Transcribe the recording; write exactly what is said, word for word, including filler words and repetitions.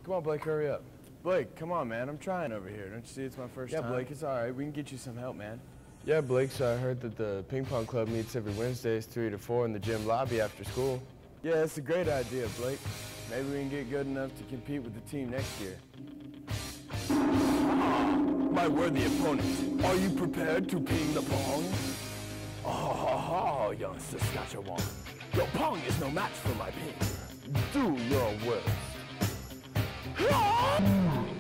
Come on, Blake, hurry up. Blake, come on, man. I'm trying over here. Don't you see it's my first yeah, time? Yeah, Blake, it's all right. We can get you some help, man. Yeah, Blake, so I heard that the ping pong club meets every Wednesdays, three to four in the gym lobby after school. Yeah, that's a great idea, Blake. Maybe we can get good enough to compete with the team next year. Ah, my worthy opponent, are you prepared to ping the pong? Oh, ha, ha, young Saskatchewan. Your pong is no match for my ping. Do your worst. Ah!